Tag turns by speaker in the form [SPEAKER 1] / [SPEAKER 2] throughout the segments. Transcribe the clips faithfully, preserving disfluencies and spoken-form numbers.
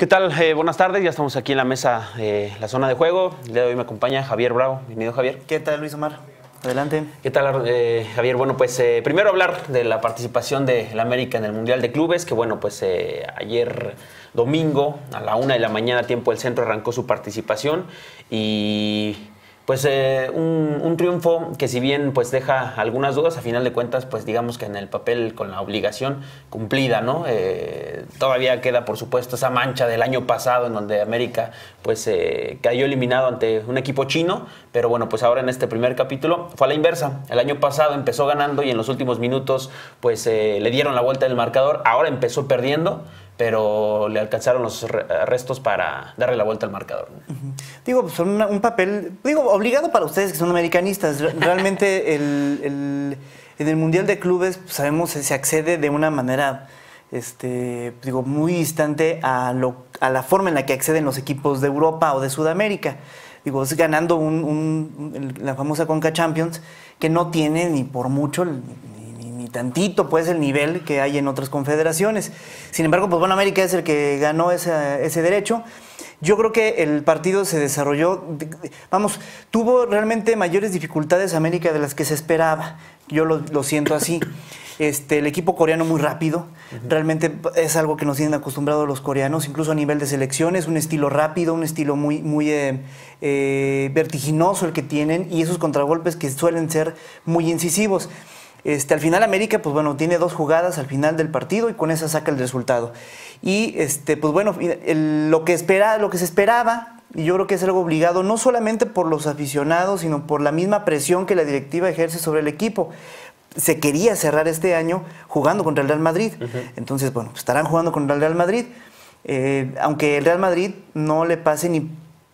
[SPEAKER 1] ¿Qué tal? Eh, buenas tardes, ya estamos aquí en la mesa, eh, la zona de juego. El día de hoy me acompaña Javier Bravo. Bienvenido, Javier.
[SPEAKER 2] ¿Qué tal, Luis Omar? Adelante.
[SPEAKER 1] ¿Qué tal, eh, Javier? Bueno, pues eh, primero hablar de la participación de la América en el Mundial de Clubes, que bueno, pues eh, ayer domingo a la una de la mañana, tiempo del centro, arrancó su participación y... Pues eh, un, un triunfo que si bien pues deja algunas dudas, a final de cuentas pues digamos que en el papel con la obligación cumplida, ¿no? Eh, todavía queda por supuesto esa mancha del año pasado en donde América pues eh, cayó eliminado ante un equipo chino, pero bueno, pues ahora en este primer capítulo fue a la inversa. El año pasado empezó ganando y en los últimos minutos pues eh, le dieron la vuelta del marcador, ahora empezó perdiendo, pero le alcanzaron los restos para darle la vuelta al marcador.
[SPEAKER 2] Uh-huh. Digo, pues son una, un papel, digo, obligado para ustedes que son americanistas. Realmente el, el, en el Mundial de Clubes pues, sabemos que se accede de una manera este, digo, muy distante a, lo, a la forma en la que acceden los equipos de Europa o de Sudamérica. Digo, es ganando un, un, la famosa Conca Champions, que no tiene ni por mucho ni, ni tantito pues el nivel que hay en otras confederaciones. Sin embargo, pues bueno, América es el que ganó ese, ese derecho. Yo creo que el partido se desarrolló, vamos, tuvo realmente mayores dificultades América de las que se esperaba. Yo lo, lo siento así. Este, el equipo coreano muy rápido, uh-huh. Realmente es algo que nos tienen acostumbrados los coreanos, incluso a nivel de selecciones, un estilo rápido, un estilo muy, muy eh, eh, vertiginoso el que tienen y esos contragolpes que suelen ser muy incisivos. Este, al final América, pues bueno, tiene dos jugadas al final del partido y con esa saca el resultado. Y este, pues bueno, el, lo, que espera, lo que se esperaba, y yo creo que es algo obligado, no solamente por los aficionados, sino por la misma presión que la directiva ejerce sobre el equipo. Se quería cerrar este año jugando contra el Real Madrid. Uh-huh. Entonces, bueno, pues estarán jugando contra el Real Madrid. Eh, aunque el Real Madrid no le pase ni,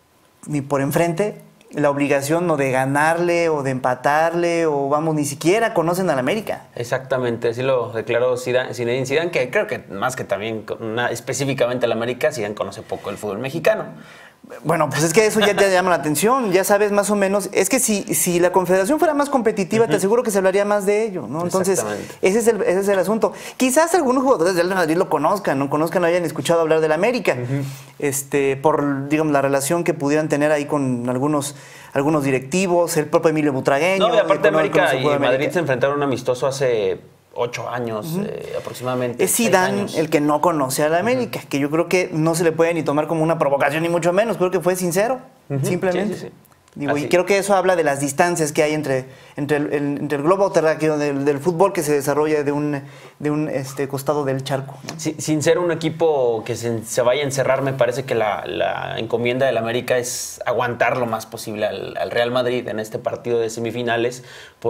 [SPEAKER 2] ni por enfrente la obligación no de ganarle o de empatarle o vamos, ni siquiera conocen al América.
[SPEAKER 1] Exactamente, así lo declaró Zinedine Zidane, que creo que más que también una, específicamente al América, Zidane conoce poco el fútbol mexicano.
[SPEAKER 2] Bueno, pues es que eso ya te llama la atención, ya sabes más o menos, es que si, si la Confederación fuera más competitiva, uh-huh. Te aseguro que se hablaría más de ello, ¿no? Entonces, ese es, el, ese es el asunto. Quizás algunos jugadores del Real Madrid lo conozcan, no conozcan, no hayan escuchado hablar del América, uh-huh. este, por, digamos, la relación que pudieran tener ahí con algunos, algunos directivos, el propio Emilio Butragueño.
[SPEAKER 1] No, y aparte América y América. Madrid se enfrentaron a un amistoso hace ocho años uh-huh. eh, aproximadamente.
[SPEAKER 2] Es Zidane el que no conoce a la América, uh-huh. que yo creo que no se le puede ni tomar como una provocación ni mucho menos, creo que fue sincero, uh-huh. simplemente. Sí, sí, sí. Digo, y creo que eso habla de las distancias que hay entre, entre, el, el, entre el globo terráqueo del, del fútbol que se desarrolla de un, de un este, costado del charco, ¿no? Sí,
[SPEAKER 1] sin ser un equipo que se, se vaya a encerrar, me parece que la, la encomienda del América es aguantar lo más posible al, al Real Madrid en este partido de semifinales,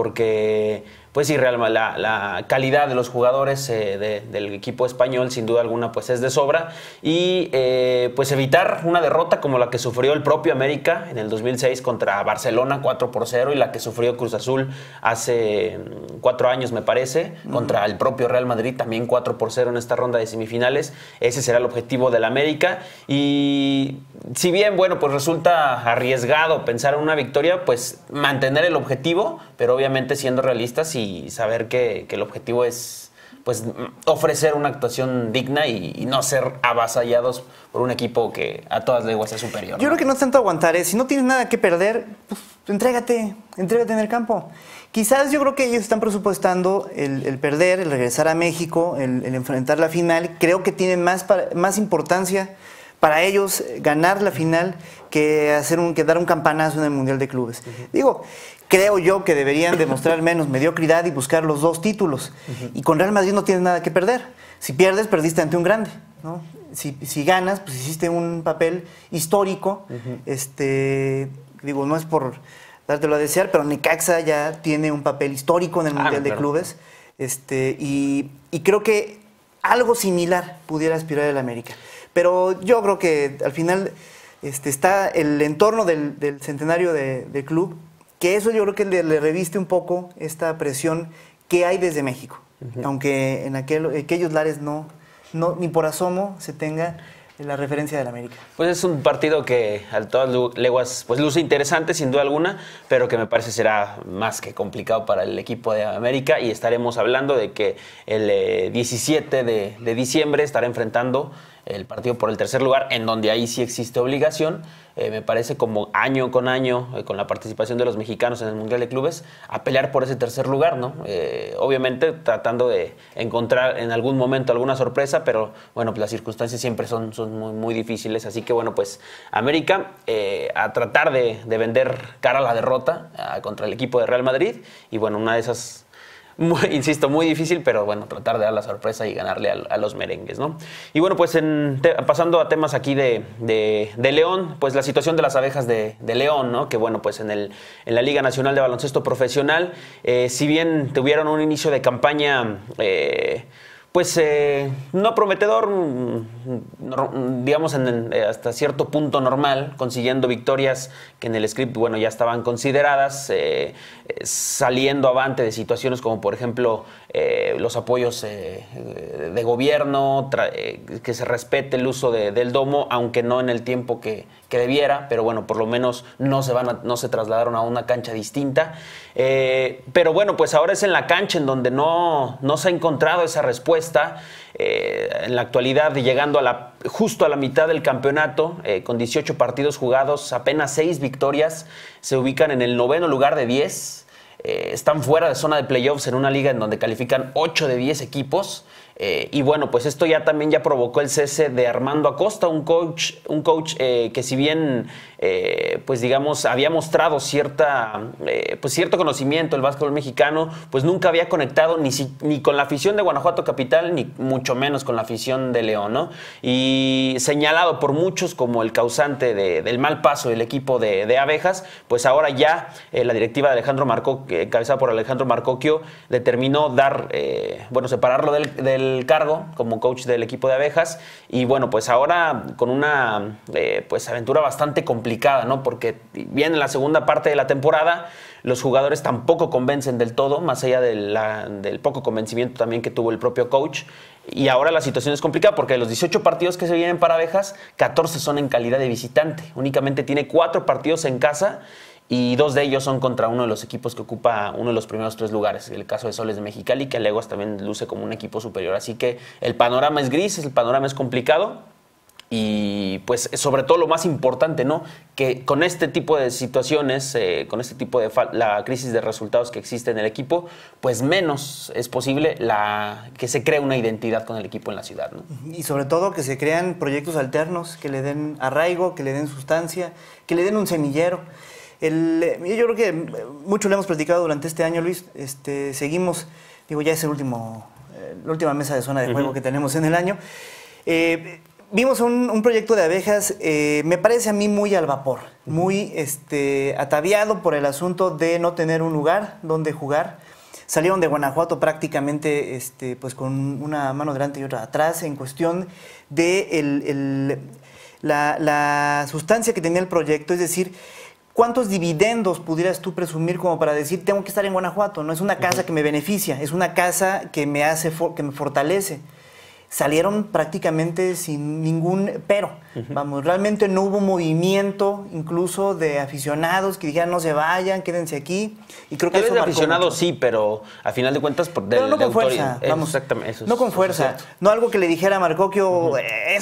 [SPEAKER 1] porque pues sí, Real, la, la calidad de los jugadores eh, de, del equipo español sin duda alguna pues es de sobra y eh, pues evitar una derrota como la que sufrió el propio América en el dos mil seis contra Barcelona cuatro por cero y la que sufrió Cruz Azul hace cuatro años me parece, uh-huh. contra el propio Real Madrid también cuatro por cero en esta ronda de semifinales. Ese será el objetivo del América y si bien bueno pues resulta arriesgado pensar en una victoria, pues mantener el objetivo, pero obviamente siendo realistas y saber que, que el objetivo es pues ofrecer una actuación digna y, y no ser avasallados por un equipo que a todas leguas es superior,
[SPEAKER 2] Yo
[SPEAKER 1] ¿no?
[SPEAKER 2] creo que no es tanto aguantar, ¿eh? Si no tienes nada que perder, pues entrégate, entrégate en el campo. Quizás yo creo que ellos están presupuestando el, el perder, el regresar a México, el, el enfrentar la final. Creo que tiene más, para, más importancia para ellos ganar la final que, hacer un, que dar un campanazo en el Mundial de Clubes. Uh-huh. Digo, creo yo que deberían demostrar menos mediocridad y buscar los dos títulos. Uh-huh. Y con Real Madrid no tienes nada que perder. Si pierdes, perdiste ante un grande, ¿no? Si, si ganas, pues hiciste un papel histórico. Uh-huh. este, digo, no es por dártelo a desear, pero Necaxa ya tiene un papel histórico en el Mundial ah, de claro. Clubes. Este, y, y creo que algo similar pudiera aspirar el América. Pero yo creo que al final este, está el entorno del, del centenario de, del club, que eso yo creo que le, le reviste un poco esta presión que hay desde México. Uh-huh. Aunque en aquel, aquellos lares no, no, ni por asomo se tenga la referencia del América.
[SPEAKER 1] Pues es un partido que a todas leguas pues luce interesante sin duda alguna, pero que me parece será más que complicado para el equipo de América y estaremos hablando de que el eh, diecisiete de, de diciembre estará enfrentando el partido por el tercer lugar, en donde ahí sí existe obligación, eh, me parece como año con año, eh, con la participación de los mexicanos en el Mundial de Clubes, a pelear por ese tercer lugar, ¿no? Eh, obviamente tratando de encontrar en algún momento alguna sorpresa, pero bueno, pues las circunstancias siempre son, son muy, muy difíciles, así que bueno, pues América eh, a tratar de, de vender cara a la derrota a, contra el equipo de Real Madrid, y bueno, una de esas... Muy, insisto, muy difícil, pero bueno, tratar de dar la sorpresa y ganarle a, a los merengues, ¿no? Y bueno, pues en te, pasando a temas aquí de, de, de León, pues la situación de las abejas de, de León, ¿no? Que bueno, pues en, el, en la Liga Nacional de Baloncesto Profesional, eh, si bien tuvieron un inicio de campaña... Eh, Pues eh, no prometedor, digamos en el, hasta cierto punto normal, consiguiendo victorias que en el script, bueno, ya estaban consideradas, eh, eh, saliendo avante de situaciones como por ejemplo eh, los apoyos eh, de gobierno, eh, que se respete el uso de, del domo, aunque no en el tiempo que, que debiera, pero bueno, por lo menos no se, van a, no se trasladaron a una cancha distinta. Eh, pero bueno, pues ahora es en la cancha en donde no, no se ha encontrado esa respuesta. Eh, en la actualidad, llegando a la, justo a la mitad del campeonato, eh, con dieciocho partidos jugados, apenas seis victorias, se ubican en el noveno lugar de diez. Eh, están fuera de zona de playoffs en una liga en donde califican ocho de diez equipos. Eh, y bueno, pues esto ya también ya provocó el cese de Armando Acosta, un coach, un coach eh, que si bien, eh, pues digamos, había mostrado cierta, eh, pues cierto conocimiento del básquetbol mexicano, pues nunca había conectado ni, si, ni con la afición de Guanajuato Capital, ni mucho menos con la afición de León, ¿no? Y señalado por muchos como el causante de, del mal paso del equipo de, de Abejas, pues ahora ya eh, la directiva de Alejandro Marcocchio, encabezada por Alejandro Marcocchio, determinó dar, eh, bueno, separarlo del, del cargo como coach del equipo de Abejas, y bueno, pues ahora con una eh, pues aventura bastante complicada, ¿no? Porque viene la segunda parte de la temporada, los jugadores tampoco convencen del todo, más allá de la, del poco convencimiento también que tuvo el propio coach, y ahora la situación es complicada porque de los dieciocho partidos que se vienen para Abejas, catorce son en calidad de visitante, únicamente tiene cuatro partidos en casa, y dos de ellos son contra uno de los equipos que ocupa uno de los primeros tres lugares, el caso de Soles de Mexicali, que Leguas también luce como un equipo superior. Así que el panorama es gris, el panorama es complicado, y pues sobre todo lo más importante, ¿no? Que con este tipo de situaciones, eh, con este tipo de la crisis de resultados que existe en el equipo, pues menos es posible la, que se cree una identidad con el equipo en la ciudad, ¿no?
[SPEAKER 2] Y sobre todo que se crean proyectos alternos, que le den arraigo, que le den sustancia, que le den un semillero. El, yo creo que mucho lo hemos platicado durante este año, Luis. Este, seguimos, digo, ya es el último, eh, la última mesa de zona de juego uh-huh. que tenemos en el año. Eh, vimos un, un proyecto de Abejas, eh, me parece a mí muy al vapor, uh-huh. muy este, ataviado por el asunto de no tener un lugar donde jugar. Salieron de Guanajuato prácticamente este, pues con una mano delante y otra atrás en cuestión de el, el, la, la sustancia que tenía el proyecto, es decir, ¿cuántos dividendos pudieras tú presumir como para decir tengo que estar en Guanajuato? No es una casa uh-huh. que me beneficia, es una casa que me hace, que me fortalece. Salieron prácticamente sin ningún pero. Uh-huh. Vamos, realmente no hubo movimiento incluso de aficionados que dijeran no se vayan, quédense aquí. Y creo que
[SPEAKER 1] Tal
[SPEAKER 2] eso
[SPEAKER 1] vez de aficionados
[SPEAKER 2] mucho.
[SPEAKER 1] sí, pero a final de cuentas por
[SPEAKER 2] pero
[SPEAKER 1] del,
[SPEAKER 2] no
[SPEAKER 1] de
[SPEAKER 2] con fuerza,
[SPEAKER 1] autoridad.
[SPEAKER 2] vamos,
[SPEAKER 1] Exactamente, eso es,
[SPEAKER 2] no con fuerza, no algo que le dijera a Marcocchio, uh-huh.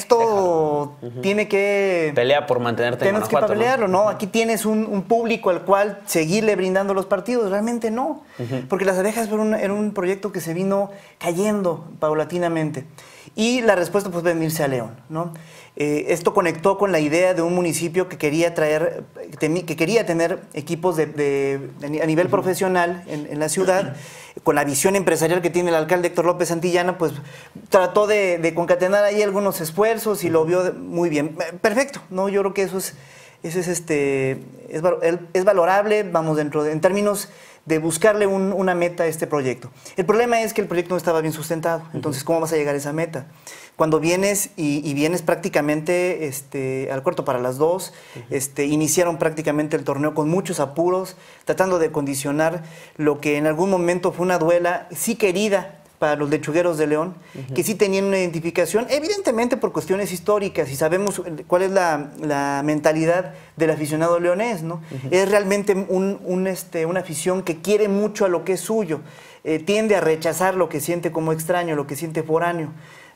[SPEAKER 2] esto uh-huh. tiene que
[SPEAKER 1] pelea por mantenerte en
[SPEAKER 2] Tienes
[SPEAKER 1] Guanajuato,
[SPEAKER 2] que pelearlo, ¿no?
[SPEAKER 1] ¿no?
[SPEAKER 2] Aquí tienes un, un público al cual seguirle brindando los partidos, realmente no, uh-huh. porque las Abejas era un, era un proyecto que se vino cayendo paulatinamente. Y la respuesta pues venirse a León, ¿no? Eh, esto conectó con la idea de un municipio que quería traer, que quería tener equipos de, de, de a nivel uh-huh. profesional en, en la ciudad, uh-huh. con la visión empresarial que tiene el alcalde Héctor López Santillana, pues trató de, de concatenar ahí algunos esfuerzos y uh-huh. lo vio muy bien. Perfecto, ¿no? Yo creo que eso es, eso es, este, es, es valorable, vamos, dentro de, en términos de buscarle un, una meta a este proyecto. El problema es que el proyecto no estaba bien sustentado, entonces ¿cómo vas a llegar a esa meta? Cuando vienes y, y vienes prácticamente este, al cuarto para las dos, uh-huh. este, iniciaron prácticamente el torneo con muchos apuros, tratando de condicionar lo que en algún momento fue una duela sí querida para los lechugueros de León, uh-huh. que sí tenían una identificación, evidentemente por cuestiones históricas, y sabemos cuál es la, la mentalidad del aficionado leonés, ¿no? Uh-huh. Es realmente un, un, este, una afición que quiere mucho a lo que es suyo, eh, tiende a rechazar lo que siente como extraño, lo que siente foráneo.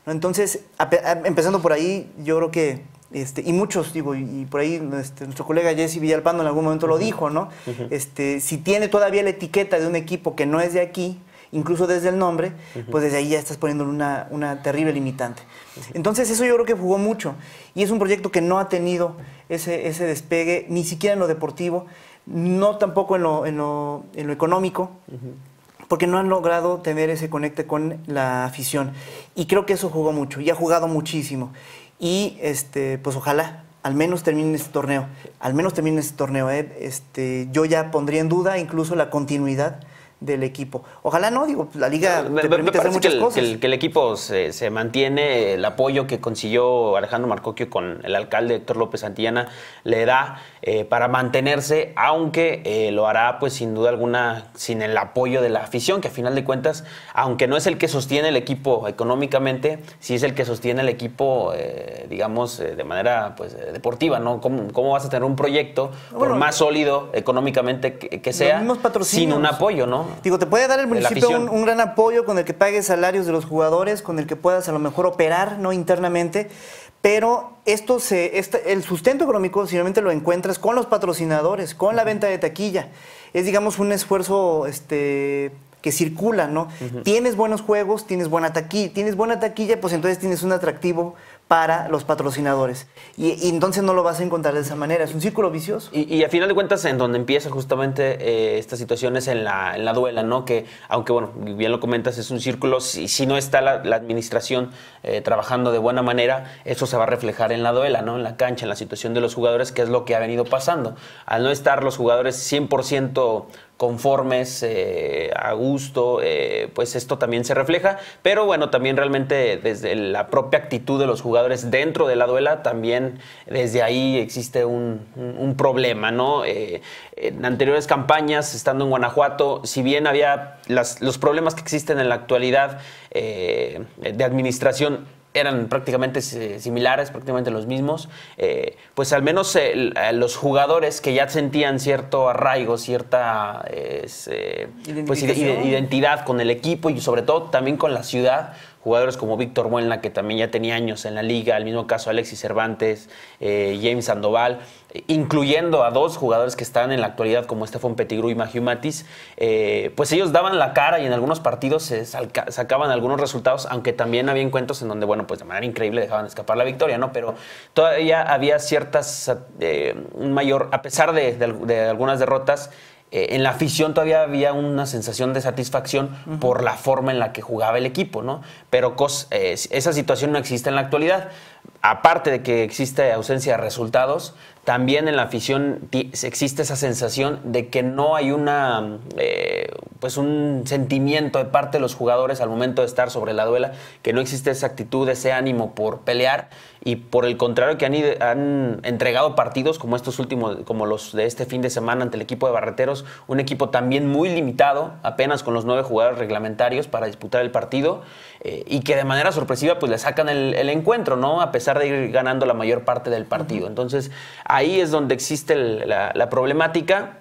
[SPEAKER 2] ¿no? Entonces, a, a, empezando por ahí, yo creo que, este, y muchos, digo, y, y por ahí este, nuestro colega Jesse Villalpando en algún momento uh-huh. lo dijo, ¿no? Uh-huh. este, si tiene todavía la etiqueta de un equipo que no es de aquí, incluso desde el nombre, uh-huh. pues desde ahí ya estás poniendo una, una terrible limitante. Uh-huh. Entonces eso yo creo que jugó mucho, y es un proyecto que no ha tenido ese, ese despegue, ni siquiera en lo deportivo, no tampoco en lo, en lo, en lo económico, uh-huh. porque no han logrado tener ese conecte con la afición. Y creo que eso jugó mucho, y ha jugado muchísimo. Y este, pues ojalá, al menos termine este torneo, al menos termine este torneo. ¿eh? Este, yo ya pondría en duda incluso la continuidad del equipo. Ojalá no, digo, la liga
[SPEAKER 1] me,
[SPEAKER 2] te
[SPEAKER 1] me
[SPEAKER 2] permite hacer muchas
[SPEAKER 1] que el,
[SPEAKER 2] cosas.
[SPEAKER 1] Que el, que el equipo se, se mantiene, el apoyo que consiguió Alejandro Marcocchio con el alcalde Héctor López Santillana le da eh, para mantenerse, aunque eh, lo hará pues sin duda alguna sin el apoyo de la afición, que a final de cuentas, aunque no es el que sostiene el equipo económicamente, sí es el que sostiene el equipo, eh, digamos, eh, de manera pues deportiva, ¿no? ¿Cómo, cómo vas a tener un proyecto, bueno, por más sólido económicamente que, que sea, sin un apoyo, ¿no?
[SPEAKER 2] Digo, te puede dar el municipio un, un gran apoyo con el que pagues salarios de los jugadores, con el que puedas a lo mejor operar, ¿no? internamente, pero esto se, este, el sustento económico simplemente lo encuentras con los patrocinadores, con la venta de taquilla. Es, digamos, un esfuerzo este, que circula, ¿no? Uh-huh. Tienes buenos juegos, tienes buena taquilla, tienes buena taquilla, pues entonces tienes un atractivo para los patrocinadores. Y, y entonces no lo vas a encontrar de esa manera. Es un círculo vicioso.
[SPEAKER 1] Y, y a final de cuentas, en donde empieza justamente eh, esta situación es en la, en la duela, ¿no? Que, aunque, bueno, bien lo comentas, es un círculo. Si, si no está la, la administración eh, trabajando de buena manera, eso se va a reflejar en la duela, ¿no? En la cancha, en la situación de los jugadores, que es lo que ha venido pasando. Al no estar los jugadores cien por ciento conformes, eh, a gusto, eh, pues esto también se refleja, pero bueno, también realmente desde la propia actitud de los jugadores dentro de la duela, también desde ahí existe un, un, un problema, ¿no? Eh, en anteriores campañas, estando en Guanajuato, si bien había las, los problemas que existen en la actualidad eh, de administración, eran prácticamente similares, prácticamente los mismos, eh, pues al menos eh, los jugadores que ya sentían cierto arraigo, cierta eh, pues, identidad con el equipo y sobre todo también con la ciudad, jugadores como Víctor Buenla, que también ya tenía años en la liga, el mismo caso Alexis Cervantes, eh, James Sandoval, incluyendo a dos jugadores que están en la actualidad como Estefan Pettigrew y Magio Matis, eh, pues ellos daban la cara y en algunos partidos se sacaban algunos resultados, aunque también había encuentros en donde, bueno, pues de manera increíble dejaban escapar la victoria, ¿no? Pero todavía había ciertas, eh, un mayor, a pesar de, de, de algunas derrotas, Eh, en la afición todavía había una sensación de satisfacción uh-huh. por la forma en la que jugaba el equipo, ¿no? Pero cos, eh, esa situación no existe en la actualidad. Aparte de que existe ausencia de resultados, también en la afición existe esa sensación de que no hay una, eh, pues un sentimiento de parte de los jugadores al momento de estar sobre la duela, que no existe esa actitud, ese ánimo por pelear, y por el contrario que han, han entregado partidos como estos últimos, como los de este fin de semana ante el equipo de Barreteros, un equipo también muy limitado, apenas con los nueve jugadores reglamentarios para disputar el partido, eh, y que de manera sorpresiva pues le sacan el, el encuentro, ¿no? A pesar de ir ganando la mayor parte del partido. Uh-huh. Entonces, ahí es donde existe el, la, la problemática.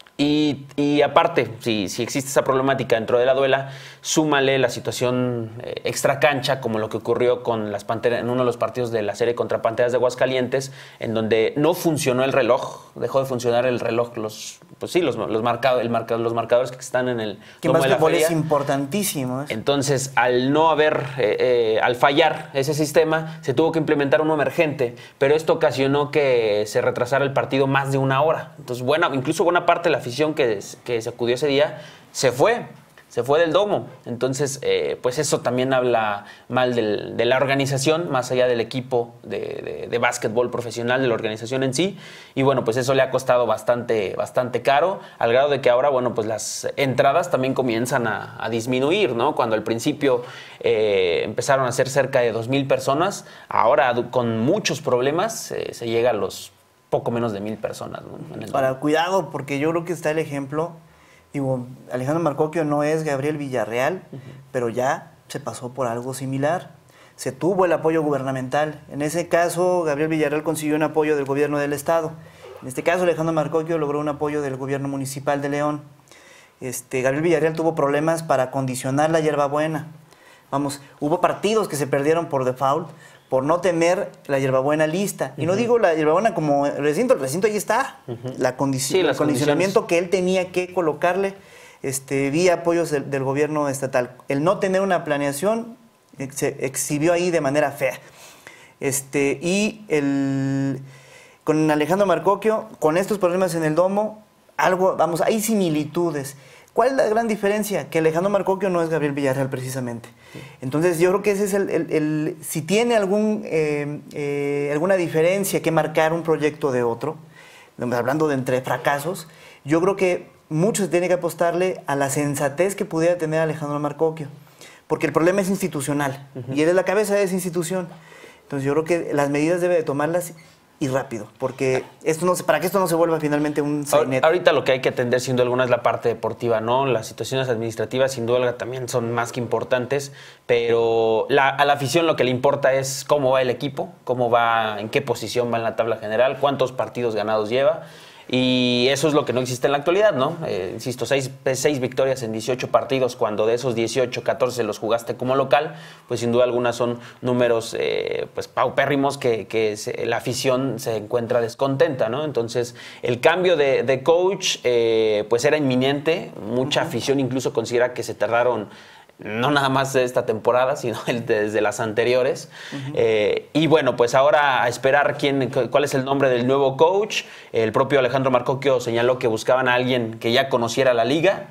[SPEAKER 1] Y, y aparte, si, si existe esa problemática dentro de la duela, súmale la situación eh, extra cancha, como lo que ocurrió con las Panteras en uno de los partidos de la serie contra Panteras de Aguascalientes, en donde no funcionó el reloj, dejó de funcionar el reloj, los pues sí, los, los, marcado, el marca, los marcadores que están en el
[SPEAKER 2] que más básquetbol es importantísimo. ¿eh?
[SPEAKER 1] Entonces, al no haber, eh, eh, al fallar ese sistema, se tuvo que implementar uno emergente, pero esto ocasionó que se retrasara el partido más de una hora. Entonces, buena, incluso buena parte de la afición que, que se acudió ese día se fue. Se fue del domo. Entonces, eh, pues eso también habla mal del, de la organización, más allá del equipo de, de, de básquetbol profesional, de la organización en sí. Y bueno, pues eso le ha costado bastante, bastante caro, al grado de que ahora, bueno, pues las entradas también comienzan a, a disminuir, ¿no? Cuando al principio eh, empezaron a ser cerca de dos mil personas, ahora con muchos problemas eh, se llega a los poco menos de mil personas, ¿no? En el
[SPEAKER 2] Para cuidado, porque yo creo que está el ejemplo. Digo, Alejandro Marcocchio no es Gabriel Villarreal, uh-huh. pero ya se pasó por algo similar. Se tuvo el apoyo gubernamental. En ese caso, Gabriel Villarreal consiguió un apoyo del gobierno del estado. En este caso, Alejandro Marcocchio logró un apoyo del gobierno municipal de León. Este, Gabriel Villarreal tuvo problemas para acondicionar la hierbabuena. Vamos, hubo partidos que se perdieron por default, por no tener la hierbabuena lista. Y uh-huh. no digo la hierbabuena como recinto, el recinto ahí está. Uh-huh. La condici- sí, el condicionamiento que él tenía que colocarle este, vía apoyos del, del gobierno estatal. El no tener una planeación se exhibió ahí de manera fea. Este, y el, con Alejandro Marcocchio, con estos problemas en el domo, algo, vamos, hay similitudes. ¿Cuál es la gran diferencia? Que Alejandro Marcocchio no es Gabriel Villarreal precisamente. Entonces yo creo que ese es el... el, el si tiene algún, eh, eh, alguna diferencia que marcar un proyecto de otro, hablando de entre fracasos, yo creo que mucho se tiene que apostarle a la sensatez que pudiera tener Alejandro Marcocchio. Porque el problema es institucional. Uh-huh. Y él es la cabeza de esa institución. Entonces yo creo que las medidas debe de tomarlas y rápido, porque esto no se, para que esto no se vuelva finalmente un sainet.
[SPEAKER 1] Ahorita lo que hay que atender sin duda alguna es la parte deportiva, ¿no? Las situaciones administrativas sin duda también son más que importantes, pero la, a la afición lo que le importa es cómo va el equipo, cómo va, en qué posición va en la tabla general, cuántos partidos ganados lleva. Y eso es lo que no existe en la actualidad, ¿no? Eh, insisto, seis, seis victorias en dieciocho partidos, cuando de esos dieciocho, catorce los jugaste como local, pues sin duda alguna son números eh, pues paupérrimos que, que se, la afición se encuentra descontenta, ¿no? Entonces, el cambio de, de coach eh, pues era inminente, mucha afición incluso considera que se tardaron no nada más de esta temporada, sino desde las anteriores. Uh-huh. Eh, y bueno, pues ahora a esperar quién, cuál es el nombre del nuevo coach. El propio Alejandro Marcocchio señaló que buscaban a alguien que ya conociera la liga.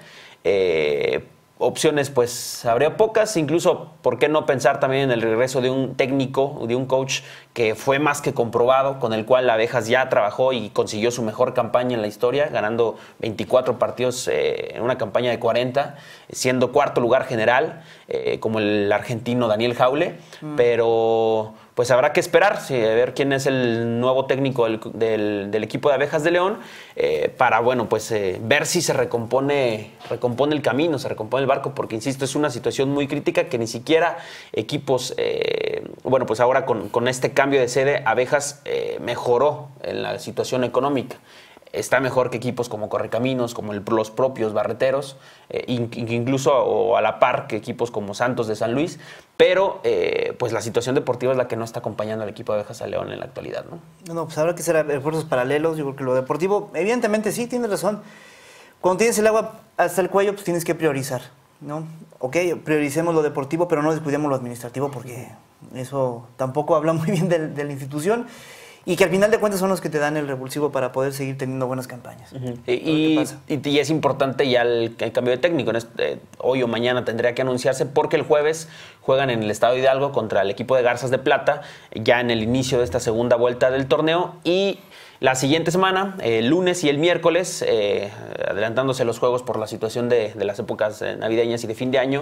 [SPEAKER 1] Eh, opciones pues habría pocas, incluso por qué no pensar también en el regreso de un técnico, de un coach que fue más que comprobado, con el cual Abejas ya trabajó y consiguió su mejor campaña en la historia, ganando veinticuatro partidos eh, en una campaña de cuarenta, siendo cuarto lugar general, eh, como el argentino Daniel Jaule, mm. pero pues habrá que esperar, sí, a ver quién es el nuevo técnico del, del, del equipo de Abejas de León, eh, para, bueno, pues eh, ver si se recompone, recompone el camino, se recompone el barco, porque, insisto, es una situación muy crítica que ni siquiera equipos, eh, bueno, pues ahora con, con este cambio de sede, Abejas eh, mejoró en la situación económica. Está mejor que equipos como Correcaminos, como el, los propios Barreteros, eh, incluso o a la par que equipos como Santos de San Luis, pero eh, pues la situación deportiva es la que no está acompañando al equipo de Abejas a León en la actualidad, ¿no? No,
[SPEAKER 2] pues habrá que hacer esfuerzos paralelos. Yo creo que lo deportivo, evidentemente sí, tienes razón. Cuando tienes el agua hasta el cuello, pues tienes que priorizar, ¿no? Ok, prioricemos lo deportivo, pero no descuidemos lo administrativo, porque eso tampoco habla muy bien de, de la institución. Y que al final de cuentas son los que te dan el revulsivo para poder seguir teniendo buenas campañas. Uh-huh.
[SPEAKER 1] Y, y, y es importante ya el, el cambio de técnico. En este, hoy o mañana tendría que anunciarse, porque el jueves juegan en el Estado Hidalgo contra el equipo de Garzas de Plata, ya en el inicio de esta segunda vuelta del torneo. Y la siguiente semana, el lunes y el miércoles, eh, adelantándose los juegos por la situación de, de las épocas navideñas y de fin de año,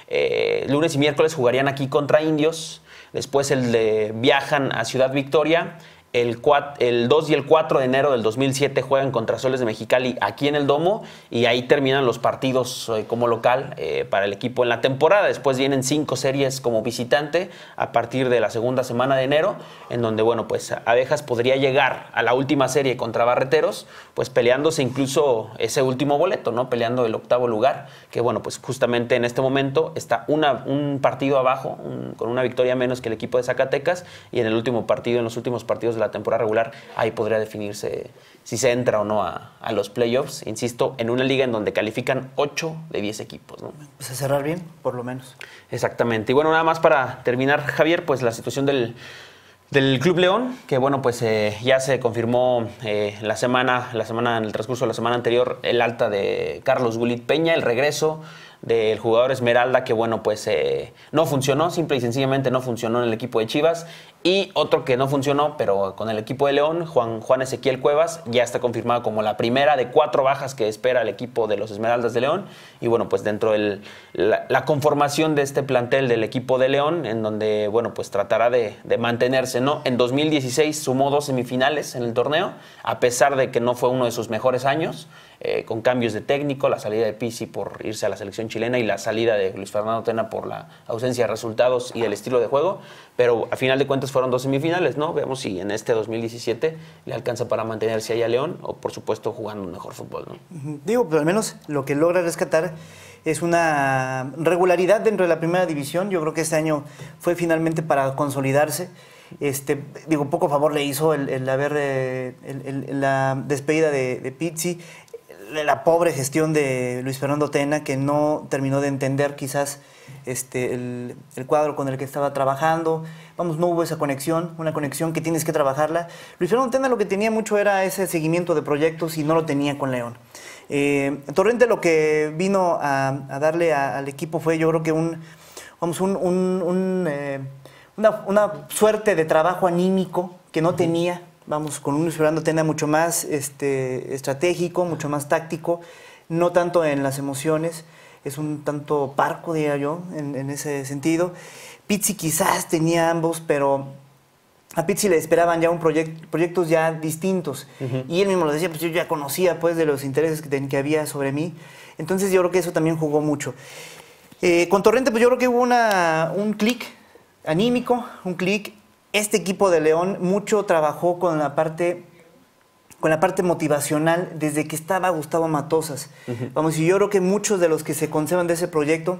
[SPEAKER 1] eh, lunes y miércoles jugarían aquí contra Indios. Después el de, viajan a Ciudad Victoria. El, cuatro, el dos y el cuatro de enero del dos mil siete juegan contra Soles de Mexicali aquí en el Domo, y ahí terminan los partidos eh, como local eh, para el equipo en la temporada. Después vienen cinco series como visitante a partir de la segunda semana de enero, en donde, bueno, pues Abejas podría llegar a la última serie contra Barreteros, pues peleándose incluso ese último boleto, ¿no? Peleando el octavo lugar, que, bueno, pues justamente en este momento está una, un partido abajo, un, con una victoria menos que el equipo de Zacatecas, y en el último partido, en los últimos partidos de la la temporada regular, ahí podría definirse si se entra o no a, a los playoffs, insisto, en una liga en donde califican ocho de diez equipos, ¿no?
[SPEAKER 2] Pues a cerrar bien, por lo menos.
[SPEAKER 1] Exactamente. Y bueno, nada más para terminar, Javier, pues la situación del, del Club León, que bueno, pues eh, ya se confirmó eh, la semana, la semana, en el transcurso de la semana anterior, el alta de Carlos Gulit Peña, el regreso del jugador Esmeralda, que bueno, pues eh, no funcionó, simple y sencillamente no funcionó en el equipo de Chivas. Y otro que no funcionó, pero con el equipo de León, Juan, Juan Ezequiel Cuevas, ya está confirmado como la primera de cuatro bajas que espera el equipo de los Esmeraldas de León. Y bueno, pues dentro de la, la conformación de este plantel del equipo de León, en donde, bueno, pues tratará de, de mantenerse, ¿no? En dos mil dieciséis sumó dos semifinales en el torneo, a pesar de que no fue uno de sus mejores años, eh, con cambios de técnico, la salida de Pizzi por irse a la selección chilena y la salida de Luis Fernando Tena por la ausencia de resultados y el estilo de juego. Pero a final de cuentas fueron dos semifinales, ¿no? Veamos si en este dos mil diecisiete le alcanza para mantenerse ahí a León, o por supuesto jugando un mejor fútbol, ¿no?
[SPEAKER 2] Digo, pero al menos lo que logra rescatar es una regularidad dentro de la primera división. Yo creo que este año fue finalmente para consolidarse. Este, digo, poco favor le hizo el, el haber eh, el, el, la despedida de, de Pizzi, la pobre gestión de Luis Fernando Tena, que no terminó de entender quizás este, el, el cuadro con el que estaba trabajando. Vamos, no hubo esa conexión, una conexión que tienes que trabajarla. Luis Fernando Tena lo que tenía mucho era ese seguimiento de proyectos y no lo tenía con León. Eh, Torrente lo que vino a, a darle a, al equipo fue, yo creo que un, vamos, un, un, un eh, una, una suerte de trabajo anímico que no tenía. Vamos, con un Luis Fernando Tena mucho más este, estratégico, mucho más táctico, no tanto en las emociones, es un tanto parco, diría yo, en, en ese sentido. Pizzi quizás tenía ambos, pero a Pizzi le esperaban ya un proyecto, proyectos ya distintos. Uh-huh. Y él mismo lo decía, pues yo ya conocía pues, de los intereses que, ten, que había sobre mí. Entonces yo creo que eso también jugó mucho. Eh, con Torrente, pues yo creo que hubo una, un clic anímico, un clic. Este equipo de León mucho trabajó con la parte, con la parte motivacional desde que estaba Gustavo Matosas. Uh-huh. Vamos, y yo creo que muchos de los que se conservan de ese proyecto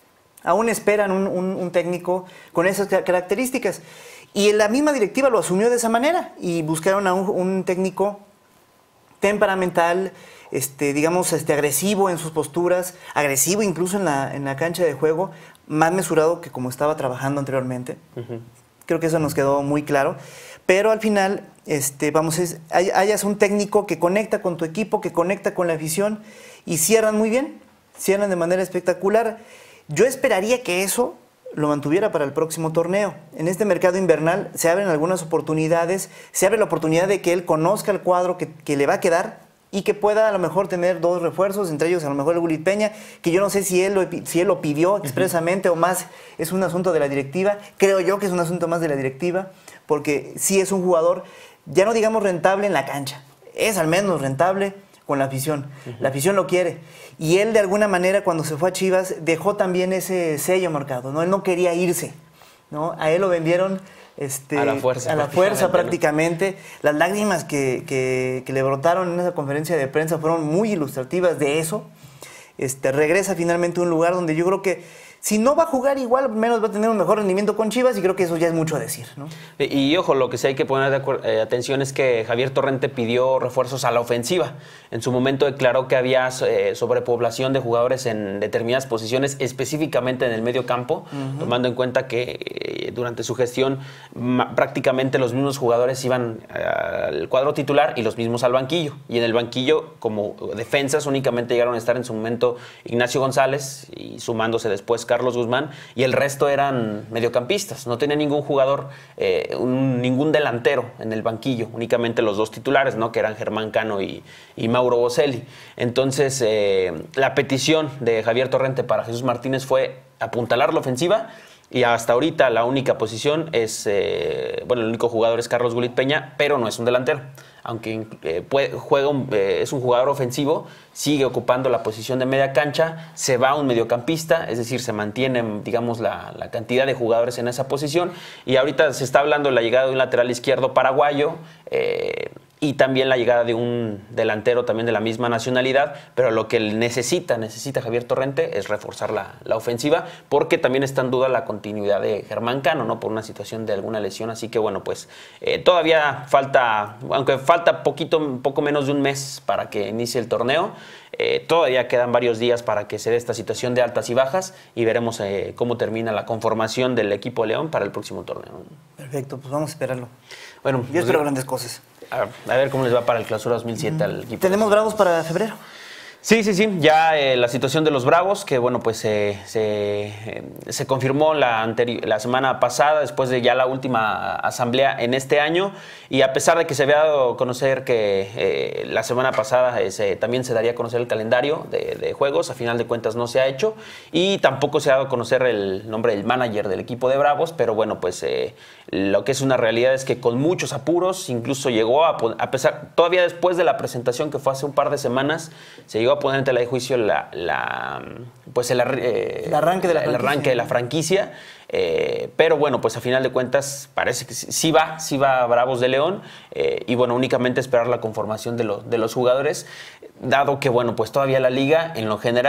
[SPEAKER 2] aún esperan un, un, un técnico con esas características. Y la misma directiva lo asumió de esa manera y buscaron a un, un técnico temperamental, este, digamos, este, agresivo en sus posturas, agresivo incluso en la, en la cancha de juego, más mesurado que como estaba trabajando anteriormente. Uh-huh. Creo que eso nos quedó muy claro. Pero al final, este, vamos, es, hay, hayas un técnico que conecta con tu equipo, que conecta con la afición y cierran muy bien, cierran de manera espectacular. Yo esperaría que eso lo mantuviera para el próximo torneo. En este mercado invernal se abren algunas oportunidades, se abre la oportunidad de que él conozca el cuadro que, que le va a quedar y que pueda a lo mejor tener dos refuerzos, entre ellos a lo mejor el Gulit Peña, que yo no sé si él lo, si él lo pidió expresamente uh-huh. o más es un asunto de la directiva. Creo yo que es un asunto más de la directiva, porque sí es un jugador, ya no digamos rentable en la cancha, es al menos rentable con la afición. Uh-huh. La afición lo quiere. Y él de alguna manera cuando se fue a Chivas dejó también ese sello marcado, ¿no? Él no quería irse, ¿no? A él lo vendieron... Este,
[SPEAKER 1] a la fuerza,
[SPEAKER 2] a la fuerza prácticamente. ¿No? Las lágrimas que, que, que le brotaron en esa conferencia de prensa fueron muy ilustrativas de eso. Este, regresa finalmente a un lugar donde yo creo que si no va a jugar igual, al menos va a tener un mejor rendimiento con Chivas y creo que eso ya es mucho a decir, ¿no?
[SPEAKER 1] Y, y ojo, lo que sí hay que poner de eh, atención es que Javier Torrente pidió refuerzos a la ofensiva. En su momento declaró que había eh, sobrepoblación de jugadores en determinadas posiciones, específicamente en el medio campo, uh-huh. tomando en cuenta que eh, durante su gestión ma, prácticamente los mismos jugadores iban eh, al cuadro titular y los mismos al banquillo. Y en el banquillo, como defensas, únicamente llegaron a estar en su momento Ignacio González y sumándose después Carlos Guzmán, y el resto eran mediocampistas. No tenía ningún jugador, eh, un, ningún delantero en el banquillo, únicamente los dos titulares, ¿no? Que eran Germán Cano y, y Mauro Boselli. Entonces, eh, la petición de Javier Torrente para Jesús Martínez fue apuntalar la ofensiva, y hasta ahorita la única posición es, eh, bueno, el único jugador es Carlos Gulit Peña, pero no es un delantero. Aunque eh, puede, juega un, eh, es un jugador ofensivo, sigue ocupando la posición de media cancha, se va a un mediocampista, es decir, se mantiene, digamos, la, la cantidad de jugadores en esa posición. Y ahorita se está hablando de la llegada de un lateral izquierdo paraguayo, eh, y también la llegada de un delantero también de la misma nacionalidad, pero lo que necesita, necesita Javier Torrente es reforzar la, la ofensiva, porque también está en duda la continuidad de Germán Cano, ¿no? Por una situación de alguna lesión, así que bueno, pues eh, todavía falta, aunque falta poquito, poco menos de un mes para que inicie el torneo, eh, todavía quedan varios días para que se dé esta situación de altas y bajas y veremos eh, cómo termina la conformación del equipo de León para el próximo torneo.
[SPEAKER 2] Perfecto, pues vamos a esperarlo.
[SPEAKER 1] Bueno,
[SPEAKER 2] yo espero pues, grandes cosas.
[SPEAKER 1] A, a ver cómo les va para el Clausura dos mil siete al equipo.
[SPEAKER 2] ¿Tenemos Bravos para febrero?
[SPEAKER 1] Sí, sí, sí. Ya eh, la situación de los Bravos, que bueno, pues eh, se, eh, se confirmó la, anteri- la semana pasada, después de ya la última asamblea en este año. Y a pesar de que se había dado a conocer que eh, la semana pasada eh, se, también se daría a conocer el calendario de, de juegos, a final de cuentas no se ha hecho. Y tampoco se ha dado a conocer el nombre del manager del equipo de Bravos, pero bueno, pues eh, lo que es una realidad es que con muchos apuros, incluso llegó a, a pesar, todavía después de la presentación que fue hace un par de semanas, se llegó a poner en tela de juicio la, la, pues el, eh,
[SPEAKER 2] el arranque de la
[SPEAKER 1] el
[SPEAKER 2] franquicia,
[SPEAKER 1] arranque de la franquicia eh, pero bueno, pues a final de cuentas parece que sí va, sí va a Bravos de León eh, y bueno, únicamente esperar la conformación de, lo, de los jugadores, dado que bueno, pues todavía la liga en lo general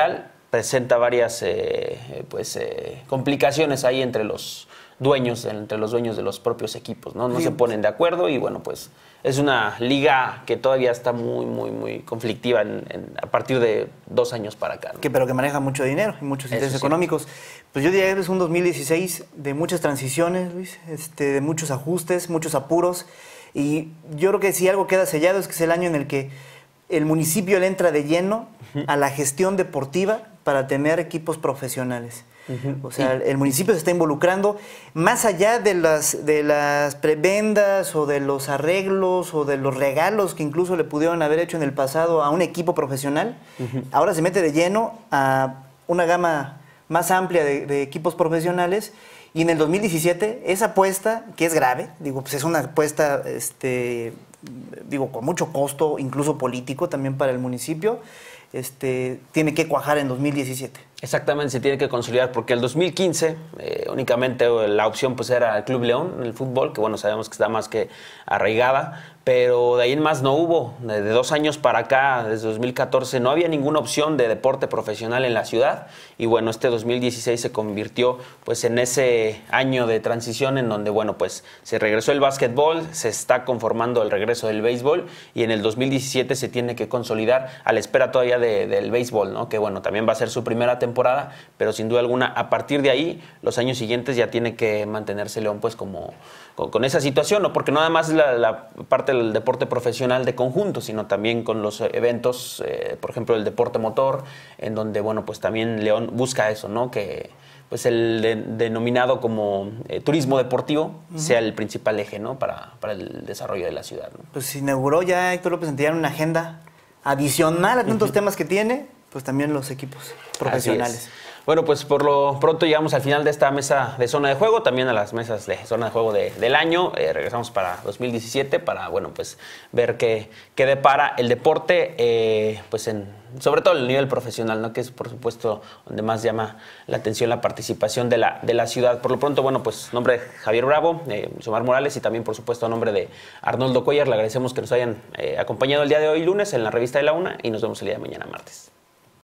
[SPEAKER 1] presenta varias eh, pues, eh, complicaciones ahí entre los dueños, entre los dueños de los propios equipos, ¿no? No sí. se ponen de acuerdo y bueno, pues es una liga que todavía está muy, muy, muy conflictiva en, en, a partir de dos años para acá, ¿no?
[SPEAKER 2] Que, pero que maneja mucho dinero y muchos intereses sí. económicos. Pues yo diría que es un dos mil dieciséis de muchas transiciones, Luis, este, de muchos ajustes, muchos apuros. Y yo creo que si algo queda sellado es que es el año en el que el municipio le entra de lleno uh-huh. a la gestión deportiva para tener equipos profesionales. Uh-huh. O sea, el municipio se está involucrando más allá de las, de las prebendas o de los arreglos o de los regalos que incluso le pudieron haber hecho en el pasado a un equipo profesional. Uh-huh. Ahora se mete de lleno a una gama más amplia de, de equipos profesionales. Y en el dos mil diecisiete, esa apuesta, que es grave, digo, pues es una apuesta, este, digo, con mucho costo, incluso político también para el municipio, este, tiene que cuajar en dos mil diecisiete.
[SPEAKER 1] Exactamente, se tiene que consolidar porque el dos mil quince eh, únicamente la opción pues era el Club León en el fútbol, que bueno, sabemos que está más que arraigada, pero de ahí en más no hubo. De, de dos años para acá, desde dos mil catorce, no había ninguna opción de deporte profesional en la ciudad y bueno, este dos mil dieciséis se convirtió pues en ese año de transición en donde bueno, pues se regresó el básquetbol, se está conformando el regreso del béisbol y en el dos mil diecisiete se tiene que consolidar a la espera todavía de, del béisbol, ¿no? Que bueno, también va a ser su primera temporada temporada, pero sin duda alguna, a partir de ahí, los años siguientes ya tiene que mantenerse León pues como con, con esa situación, ¿no? Porque no nada más es la, la parte del deporte profesional de conjunto, sino también con los eventos, eh, por ejemplo, el deporte motor, en donde, bueno, pues también León busca eso, ¿no? Que pues el de, denominado como eh, turismo deportivo uh-huh. sea el principal eje, ¿no? Para, para el desarrollo de la ciudad, ¿no?
[SPEAKER 2] Pues inauguró ya Héctor López Santillán una agenda adicional a tantos uh-huh. temas que tiene, pues también los equipos profesionales.
[SPEAKER 1] Bueno, pues por lo pronto llegamos al final de esta mesa de zona de juego, también a las mesas de zona de juego de, del año. Eh, regresamos para dos mil diecisiete para, bueno, pues ver qué, qué depara el deporte, eh, pues en, sobre todo el nivel profesional, ¿no? Que es, por supuesto, donde más llama la atención la participación de la, de la ciudad. Por lo pronto, bueno, pues nombre de Javier Bravo, eh, Omar Morales y también, por supuesto, a nombre de Arnoldo Cuellar, le agradecemos que nos hayan eh, acompañado el día de hoy, lunes, en la revista de la UNA y nos vemos el día de mañana, martes.